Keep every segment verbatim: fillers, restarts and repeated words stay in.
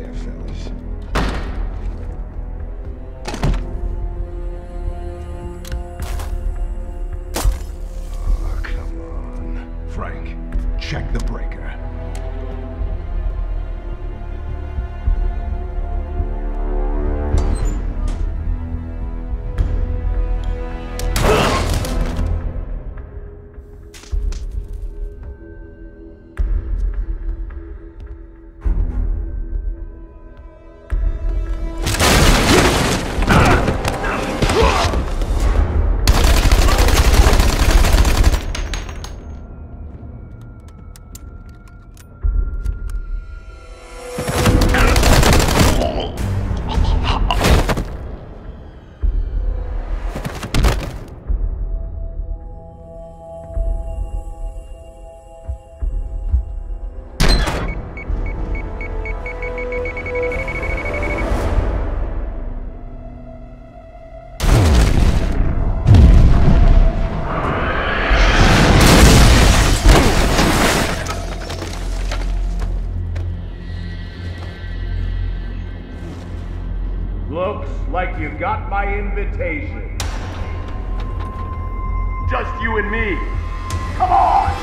there, fellas. Oh, come on. Frank, check the breaker. Looks like you got my invitation. Just you and me. Come on!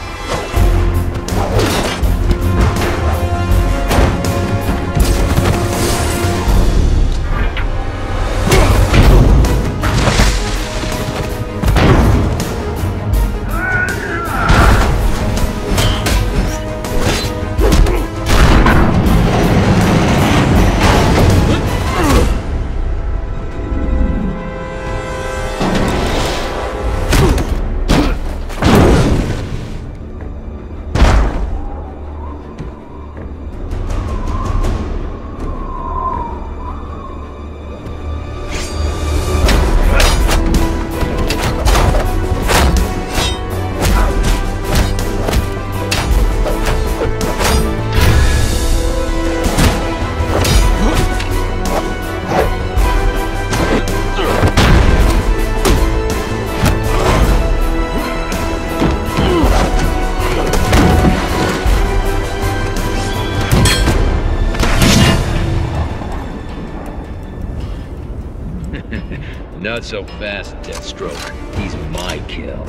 Not so fast, Deathstroke. He's my kill.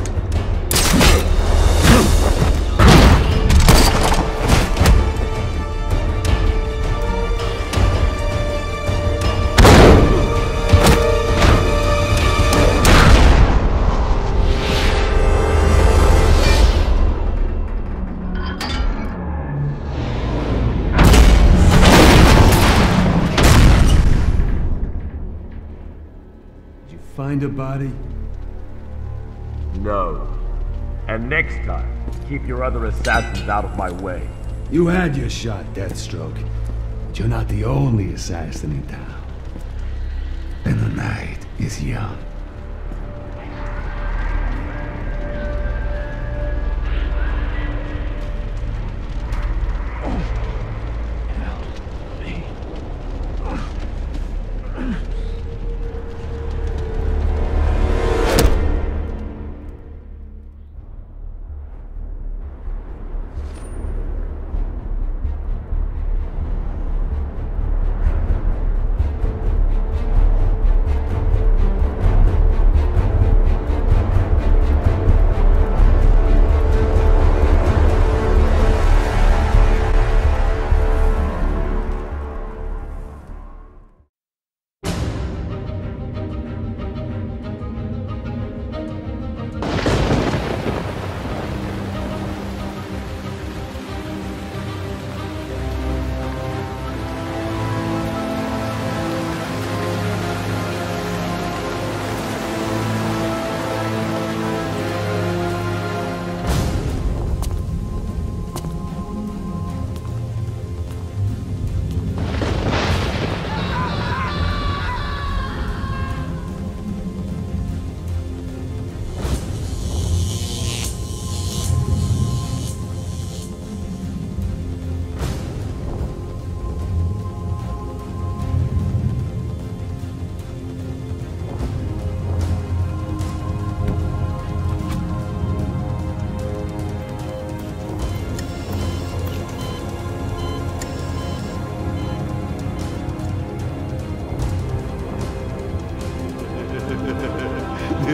Find a body? No. And next time, keep your other assassins out of my way. You had your shot, Deathstroke. But you're not the only assassin in town. And the night is young.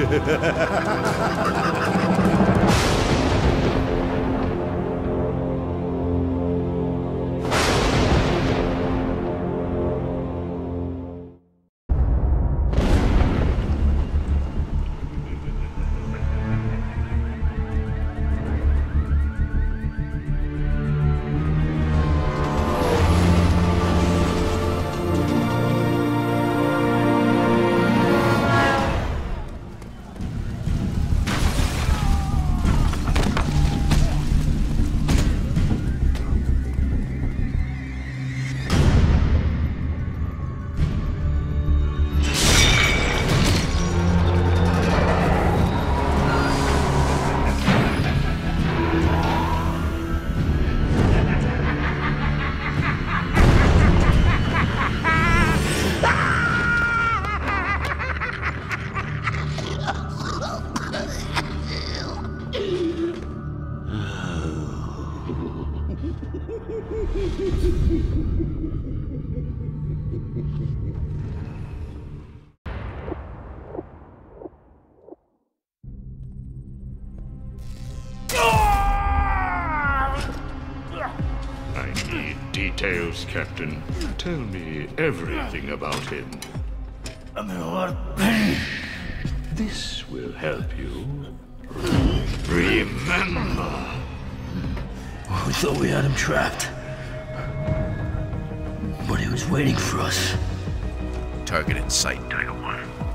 I need details, Captain. Tell me everything about him. I'm in a lot of pain. This will help you. Remember. We thought we had him trapped. But he was waiting for us. Target in sight, Tiger One.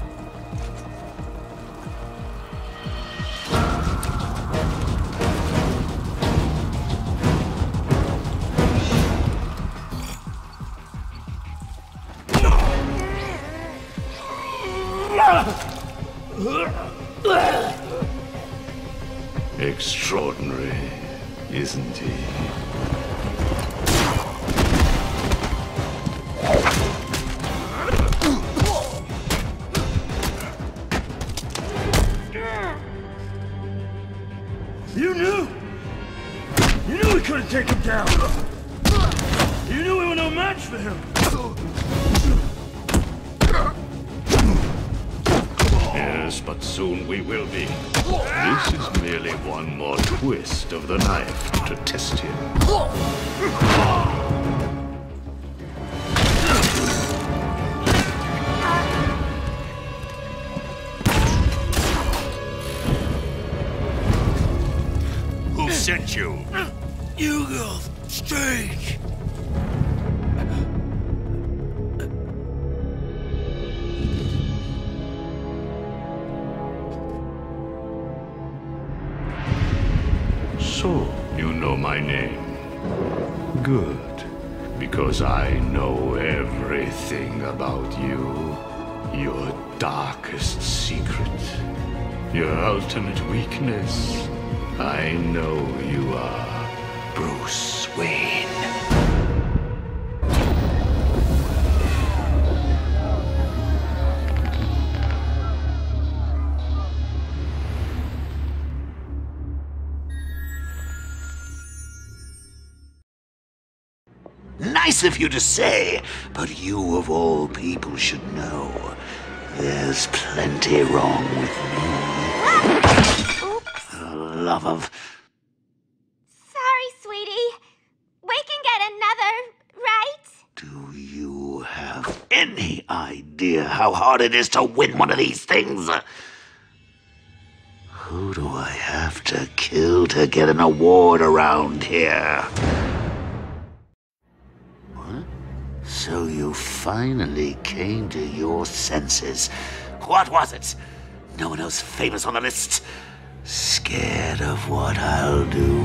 Extraordinary, isn't he? You knew! You knew we couldn't take him down! You knew we were no match for him! Yes, but soon we will be. This is merely one more twist of the knife to test him. Who sent you? Hugo Strange! So, you know my name. Good. Because I know everything about you. Your darkest secret. Your ultimate weakness. I know you are Bruce Wayne. Nice of you to say, but you of all people should know. There's plenty wrong with me. Oops. For the love of... Sorry, sweetie. We can get another, right? Do you have any idea how hard it is to win one of these things? Who do I have to kill to get an award around here? So you finally came to your senses. What was it? No one else famous on the list? Scared of what I'll do?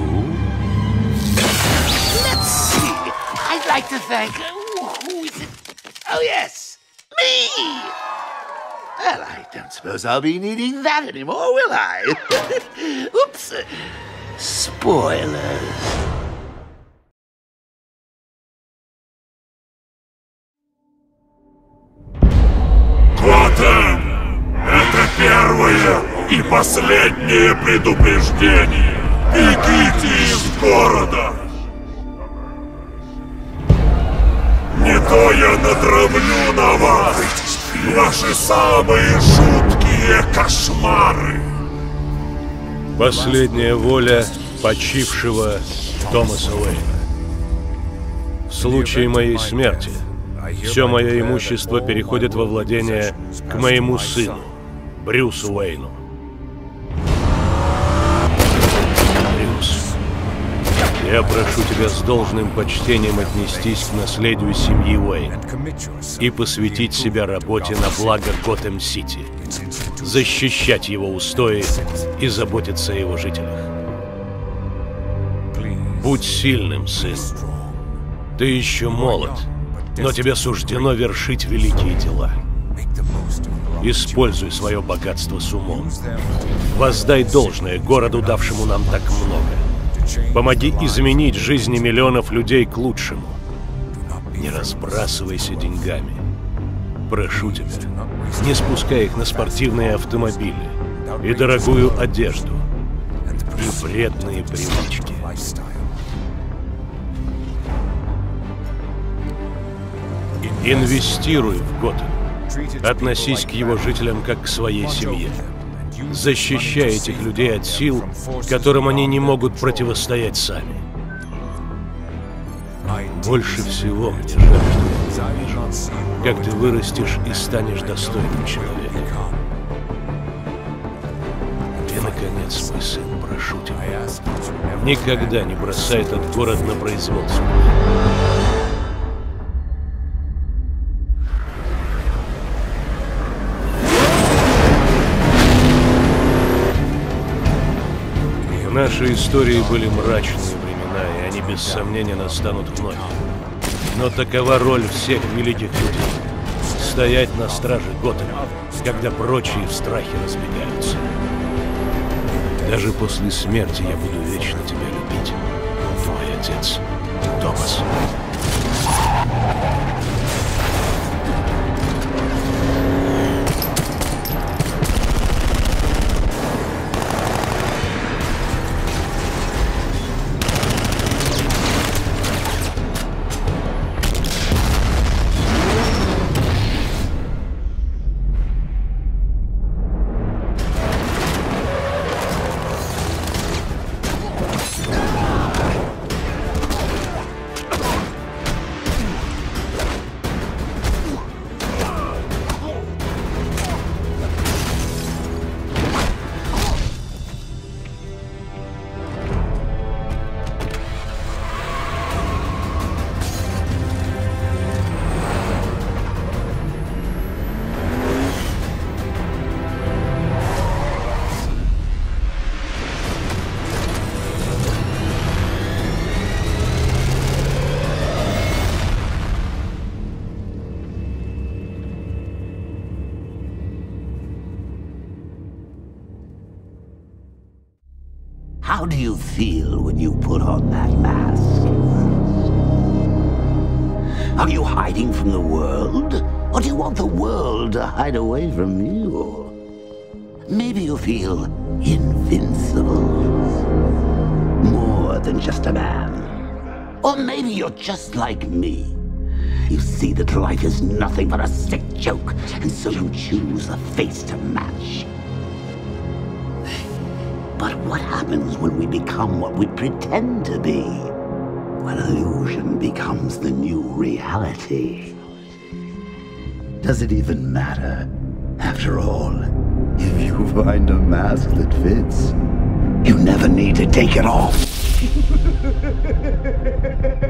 Let's see. I'd like to thank... Who is it? Oh, yes. Me! Well, I don't suppose I'll be needing that anymore, will I? Oops. Spoilers. Готэм! Это первое и последнее предупреждение. Бегите из города! Не то я натравлю на вас ваши самые жуткие Какие кошмары! Последняя воля почившего Томаса Уэйна. В случае моей смерти все мое имущество переходит во владение к моему сыну, Брюсу Уэйну. Брюс, я прошу тебя с должным почтением отнестись к наследию семьи Уэйн и посвятить себя работе на благо Готэм-Сити, защищать его устои и заботиться о его жителях. Будь сильным, сын. Ты еще молод, но тебе суждено вершить великие дела. Используй свое богатство с умом. Воздай должное городу, давшему нам так много. Помоги изменить жизни миллионов людей к лучшему. Не разбрасывайся деньгами. Прошу тебя, не спускай их на спортивные автомобили и дорогую одежду, и вредные привычки. Инвестируй в Готэм. Относись к его жителям как к своей семье. Защищай этих людей от сил, которым они не могут противостоять сами. Больше всего мне жаль, что я не вижу, как ты вырастешь и станешь достойным человеком. И, наконец, мой сын, прошу тебя, никогда не бросай этот город на произвол судьбы. В нашей истории были мрачные времена, и они без сомнения настанут вновь. Но такова роль всех великих людей — стоять на страже Готэма, когда прочие в страхе разбегаются. Даже после смерти я буду вечно тебя любить, твой отец, Томас. How do you feel when you put on that mask? Are you hiding from the world? Or do you want the world to hide away from you? Maybe you feel invincible. More than just a man. Or maybe you're just like me. You see that life is nothing but a sick joke, and so you choose a face to match. But what happens when we become what we pretend to be? When illusion becomes the new reality? Does it even matter? After all, if you find a mask that fits, you never need to take it off.